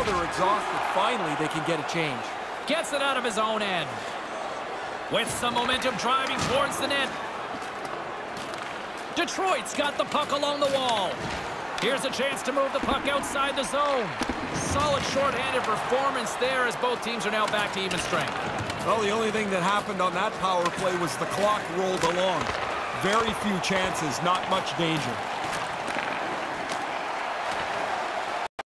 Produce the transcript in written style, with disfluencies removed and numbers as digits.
they're exhausted. Finally, they can get a change. Gets it out of his own end. With some momentum driving towards the net. Detroit's got the puck along the wall. Here's a chance to move the puck outside the zone. Solid shorthanded performance there as both teams are now back to even strength. Well, the only thing that happened on that power play was the clock rolled along. Very few chances, not much danger.